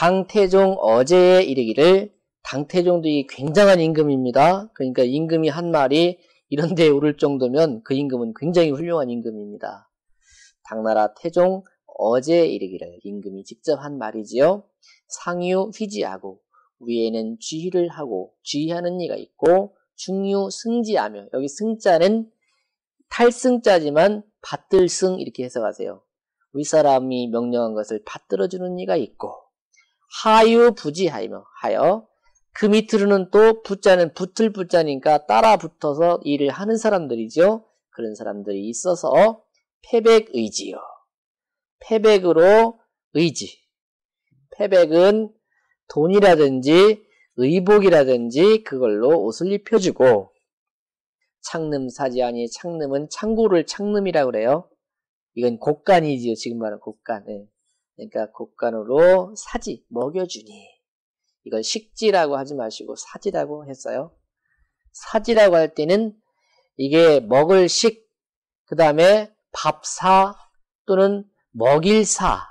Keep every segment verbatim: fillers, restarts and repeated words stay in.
당태종 어제에 이르기를, 당태종도 이 굉장한 임금입니다. 그러니까 임금이 한 말이 이런 데에 오를 정도면 그 임금은 굉장히 훌륭한 임금입니다. 당나라 태종 어제에 이르기를, 임금이 직접 한 말이지요. 상유 휘지하고, 위에는 쥐를 하고 쥐하는 이가 있고, 중유 승지하며, 여기 승자는 탈승자지만 받들승 이렇게 해석하세요. 윗사람이 명령한 것을 받들어주는 이가 있고, 하유 부지하며, 하여 그 밑으로는 또 붙자는 붙을 붙자니까 따라 붙어서 일을 하는 사람들이죠. 그런 사람들이 있어서 패백의지요. 패백으로 의지. 패백은 돈이라든지 의복이라든지 그걸로 옷을 입혀주고, 창름사지하니, 창름은 창고를 창름이라고 그래요. 이건 곡간이지요. 지금 말하는 곡간. 네. 그러니까 곡간으로 사지, 먹여주니. 이건 식지라고 하지 마시고 사지라고 했어요. 사지라고 할 때는 이게 먹을 식, 그 다음에 밥사 또는 먹일 사.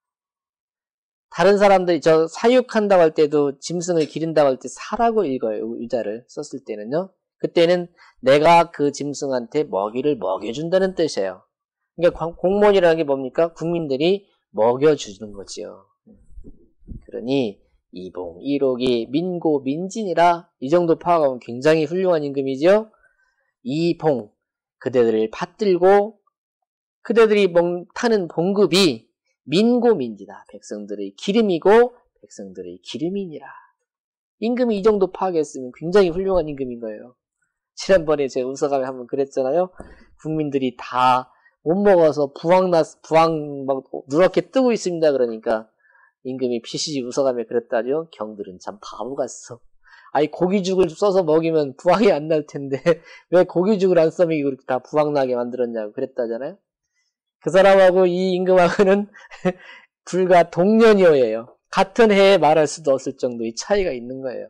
다른 사람들이 저 사육한다고 할 때도 짐승을 기른다고 할 때 사라고 읽어요. 의자를 썼을 때는요. 그때는 내가 그 짐승한테 먹이를 먹여준다는 뜻이에요. 그러니까 공무원이라는 게 뭡니까? 국민들이 먹여주는 거지요. 그러니 이봉, 이록이 민고, 민진이라, 이 정도 파악하면 굉장히 훌륭한 임금이죠. 이봉, 그대들을 받들고 그대들이 타는 봉급이 민고, 민지다. 백성들의 기름이고 백성들의 기름이니라. 임금이 이 정도 파악했으면 굉장히 훌륭한 임금인 거예요. 지난번에 제가 웃어가며 한번 그랬잖아요. 국민들이 다 못 먹어서 부황 났, 부황 막 누렇게 뜨고 있습니다. 그러니까 임금이 피시지 웃어가며 그랬다죠. 경들은 참 바보 같소. 아니 고기죽을 써서 먹이면 부황이 안 날 텐데 왜 고기죽을 안 써먹이고 그렇게 다 부황 나게 만들었냐고 그랬다잖아요. 그 사람하고 이 임금하고는 불과 동년이어예요. 같은 해에 말할 수도 없을 정도의 차이가 있는 거예요.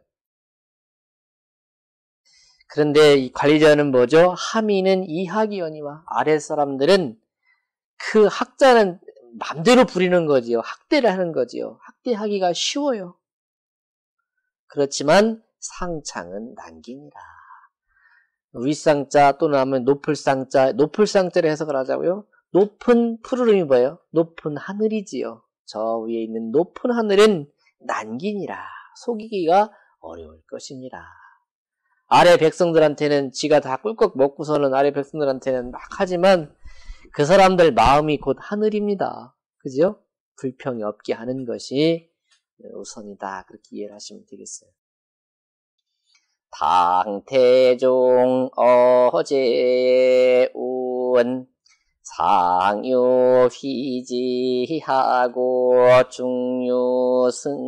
그런데 이 관리자는 뭐죠? 하민은 이학이거니와, 아래 사람들은 그 학자는 맘대로 부리는 거지요. 학대를 하는 거지요. 학대하기가 쉬워요. 그렇지만 상창은 난기니라. 윗상자 또는 하면 높을 상자, 높을 상자를 해석을 하자고요. 높은 푸르름이 뭐예요? 높은 하늘이지요. 저 위에 있는 높은 하늘은 난기니라. 속이기가 어려울 것이니라. 아래 백성들한테는 지가 다 꿀꺽 먹고서는 아래 백성들한테는 막 하지만 그 사람들 마음이 곧 하늘입니다. 그죠? 불평이 없게 하는 것이 우선이다. 그렇게 이해를 하시면 되겠어요. 당태종 어제 운 상유 휘지하고 중유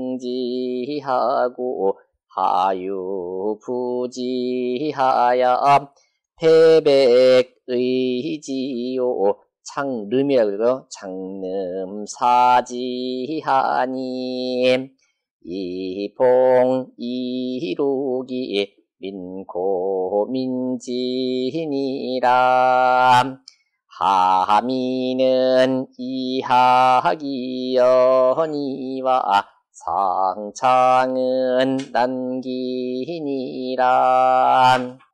승지하고 하유 부지하야 패백의지요. 창름이라고 그러고요. 창름사지하니 이봉 이록이 민고 민지니라. 하미는 이학이여니와 상창은 난기니라.